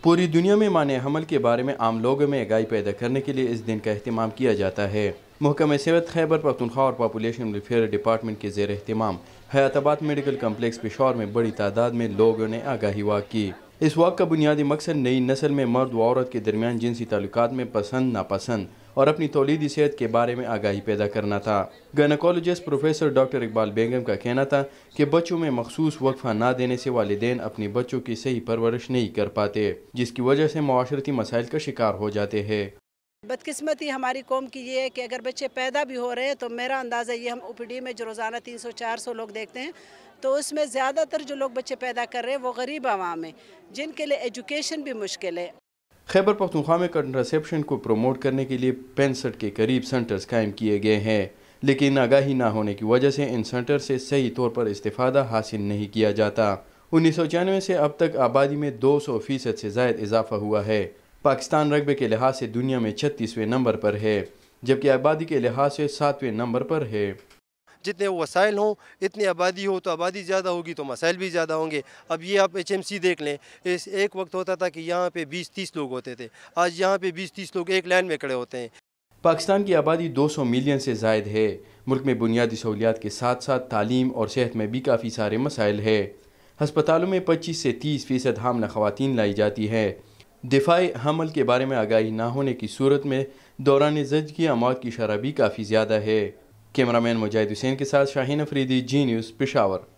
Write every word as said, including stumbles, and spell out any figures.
पूरी दुनिया में माने हमल के बारे में आम लोगों में आगाही पैदा करने के लिए इस दिन का अहतमाम किया जाता है। महकमा सेहत खैबर पख्तूनख्वा और पॉपुलेशन वेलफेयर डिपार्टमेंट के ज़ेर एहतमाम हयाताबाद मेडिकल कम्प्लेक्स पेशावर में बड़ी तादाद में लोगों ने आगाही वाक की। इस वाक का बुनियादी मकसद नई नस्ल में मर्द व औरत के दरमियान जिनसी ताल्लुकात में पसंद नापसंद और अपनी तौलीदी सेहत के बारे में आगाही पैदा करना था। Gynaecologist professor doctor Iqbal Begum का कहना था कि बच्चों में मखसूस वक्फा ना देने से वालिदैन अपने बच्चों की सही परवरिश नहीं कर पाते, जिसकी वजह से मुआशरती मसाइल का शिकार हो जाते हैं। बदकिस्मती हमारी कौम की ये है कि अगर बच्चे पैदा भी हो रहे हैं तो मेरा अंदाज़ा ये, हम ओपीडी में जो रोज़ाना तीन सौ चार सौ लोग देखते हैं तो उसमें ज़्यादातर जो लोग बच्चे पैदा कर रहे हैं वो गरीब आवाम है, जिनके लिए एजुकेशन भी मुश्किल है। खैबर पख्तूनख्वा में कंट्रासेप्शन को प्रमोट करने के लिए पैंसठ के करीब सेंटर्स कायम किए गए हैं, लेकिन आगाही ना होने की वजह से इन सेंटर से सही तौर पर इस्तेफादा हासिल नहीं किया जाता। उन्नीस सौ छियानवे से अब तक आबादी में दो सौ फीसद से ज़ायद इजाफा हुआ है। पाकिस्तान रकबे के लिहाज से दुनिया में छत्तीसवें नंबर पर है, जबकि आबादी के लिहाज से सातवें नंबर पर है। जितने वसाइल हों, इतनी आबादी हो तो आबादी ज़्यादा होगी तो मसाइल भी ज़्यादा होंगे। अब ये आप एच एम सी देख लें, इस एक वक्त होता था कि यहाँ पे बीस तीस लोग होते थे, आज यहाँ पे बीस तीस लोग एक लाइन में खड़े होते हैं। पाकिस्तान की आबादी दो सौ मिलियन से ज़ायद है। मुल्क में बुनियादी सहूलियात के साथ साथ तालीम और सेहत में भी काफ़ी सारे मसाइल है। हस्पतालों में पच्चीस से तीस फीसद हामला ख़वातीन लाई जाती है। दिफाई हमल के बारे में आगाही ना होने की सूरत में दौरान ज़चगी अमौत की शरह भी काफ़ी ज़्यादा है। कैमरामैन मुजाहिद हुसैन के साथ शाहीन अफरीदी, जी न्यूज़, पेशावर।